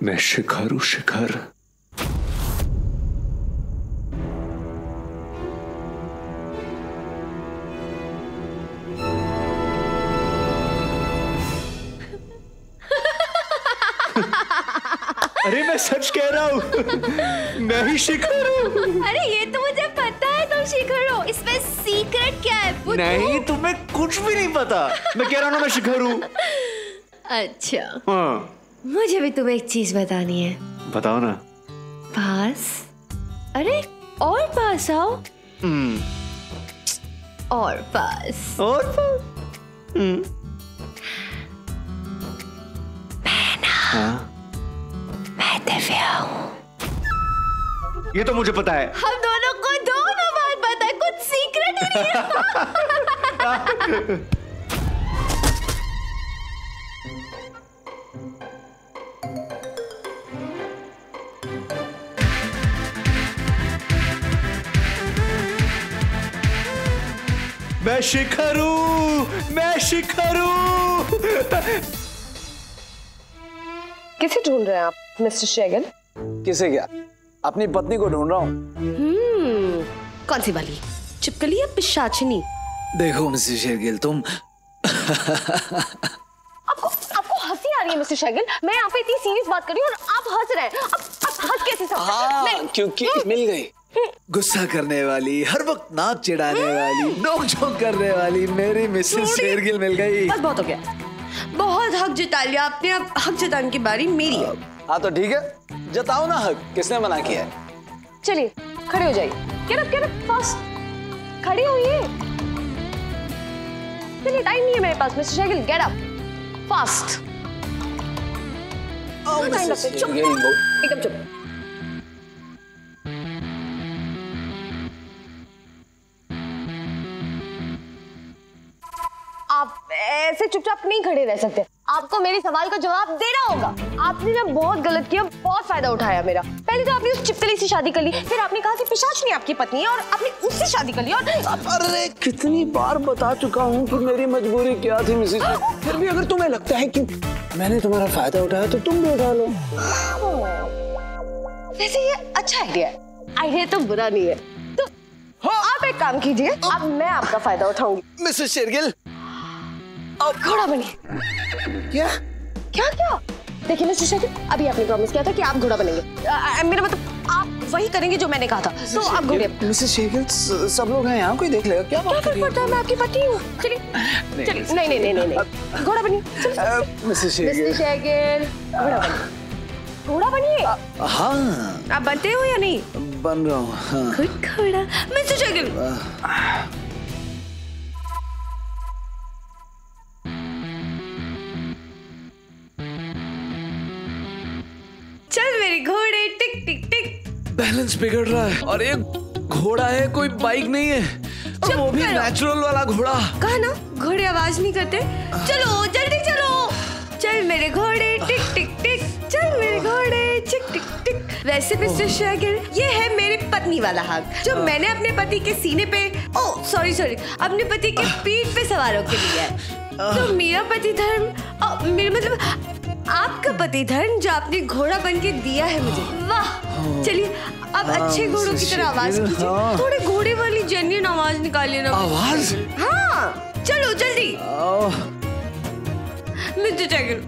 मैं शिखर हूं, शिखर। अरे मैं सच कह रहा हूँ, मैं ही शिखर हूँ। अरे ये तो मुझे पता है तुम शिखर हो, इसमें सीक्रेट क्या है? नहीं, तुम्हें कुछ भी नहीं पता। मैं कह रहा हूँ ना, मैं शिखर हूँ। अच्छा, हाँ। मुझे भी तुम्हें एक चीज बतानी है। बताओ ना। पास? अरे और पास आओ। और पास। और पास। मैं ना, हाँ? मैं दिव्या हूँ। ये तो मुझे पता है। हम दोनों को दोनों बात पता है, कुछ सीक्रेट ही नहीं है। मैं शिखर हूँ, मैं शिखर हूँ। किसे ढूंढ रहे हैं आप मिस्टर शेगल? किसे क्या? अपनी पत्नी को ढूंढ रहा हूँ। कौन सी वाली, चिपकली या पिशाचिनी? देखो मिस्टर शेरगिल, तुम आपको हंसी आ रही है मिस्टर शेगल? मैं यहाँ पे इतनी सीरियस बात कर रही हूँ और आप हंस रहे हैं। आप हंस कैसे सकते हैं? हाँ, क्योंकि मिल गई। गुस्सा करने वाली, हर वक्त नाक चिढ़ाने वाली, नोक-झोंक करने वाली मेरी मिसेस शेरगिल मिल गई। बस बहुत हो गया, बहुत हक जता लिया आपने। अब हक जताने की बारी मेरी है। हाँ तो ठीक है, जताओ ना हक, किसने मना किया है? चलिए खड़े हो जाइए। get up, फास्ट खड़े होइए। चलिए, टाइम नहीं है मेरे पास mister Sehgal, get up fast. Time लगता है, चुप एकदम चुप। आप ऐसे चुपचाप नहीं खड़े रह सकते, आपको मेरे सवाल का जवाब देना होगा। आपने ना बहुत गलत किया, बहुत फायदा उठाया मेरा। पहले तो आपने उस चिपकली से शादी कर ली, फिर आपने कहा कि पिशाचिनी आपकी पत्नी है और आपने उससे शादी कर ली। और अरे कितनी बार बता चुका हूँ कि मेरी मजबूरी क्या थी मिसेस। फिर भी अगर तुम्हें लगता है कि मैंने तुम्हारा फायदा उठाया तो तुम भी उठा लो। वैसे ये अच्छा आइडिया है, आइडिया तो बुरा नहीं है। तो आप एक काम कीजिए, अब मैं आपका फायदा उठाऊंगी। मिसेस शेरगिल, घोड़ा बनिए। क्या क्या क्या? देखिए मिस्टर शेखर, अभी आपने प्रॉमिस किया था कि आप घोड़ा बनेंगे। मेरा मतलब आप वही करेंगे जो मैंने कहा था, तो आप घोड़े। मिसेस शेखर, सब लोग हैं यहाँ, कोई देख लेगा क्या? क्या फर्क पड़ता है, मैं आपकी पत्नी हूँ। चलिए चलिए, नहीं, घोड़ा बनिए। मिसेस शेखर, घोड़ा बनिए, घोड़ा बनिए। हाँ, आप बनते हो या नहीं? बन रहा हूँ। हाँ। गुड घोड़ा मिस्टर शेगल। चल मेरे घोड़े, टिक टिक टिक। बैलेंस बिगड़ रहा है और ये घोड़ा है, कोई बाइक नहीं है, और वो भी नेचुरल वाला घोड़ा। कहा ना घोड़े आवाज नहीं करते। चलो जल्दी चलो, चल मेरे घोड़े, टिक टिक टिक। चल मेरे घोड़े, टिक टिक टिक। वैसे मिस्टर शेगल, ये है मेरे पत्नी वाला हक, जो मैंने अपने पति के सीने पे, ओ सॉरी अपने पति के पीठ पे सवार होकर लिया है। तो मेरा पति धर्म, मेरा मतलब आपका पति धर्म जो आपने घोड़ा बन के दिया है मुझे, वाह। चलिए अब अच्छे घोड़ों की तरह आवाज कीजिए, थोड़े घोड़े वाली जेन्युइन आवाज निकालिए ना। आवाज? हाँ चलो जल्दी। मिस्टर शेगल,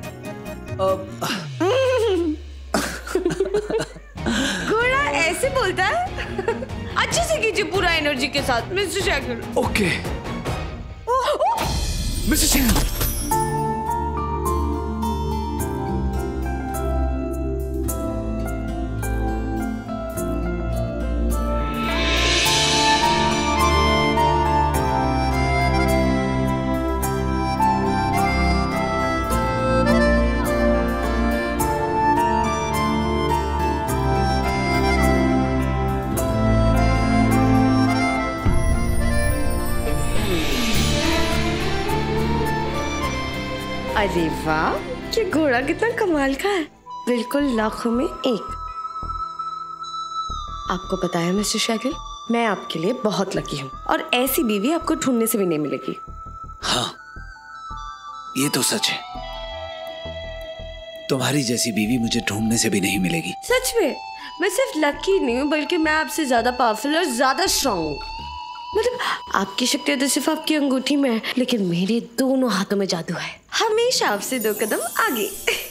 घोड़ा ऐसे बोलता है। अच्छे से कीजिए, पूरा एनर्जी के साथ mister Sehgal. Okay mister Sehgal. अरे वाह, ये घोड़ा कितना कमाल का है, बिल्कुल लाखों में एक। आपको पता है मिस्टर शेगल, मैं आपके लिए बहुत लकी हूँ और ऐसी बीवी आपको ढूंढने से भी नहीं मिलेगी। हाँ ये तो सच है, तुम्हारी जैसी बीवी मुझे ढूंढने से भी नहीं मिलेगी। सच में मैं सिर्फ लकी नहीं हूँ, बल्कि मैं आपसे ज्यादा पावरफुल और ज्यादा स्ट्रांग हूँ। मतलब आपकी शक्तियाँ तो सिर्फ आपकी अंगूठी में है, लेकिन मेरे दोनों हाथों में जादू है, हमेशा आपसे 2 कदम आगे।